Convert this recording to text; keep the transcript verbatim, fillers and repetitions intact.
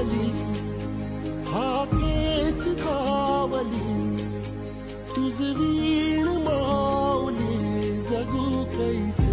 धावली, हा केस धावली, तुझ वीण माऊली जगू कैसे.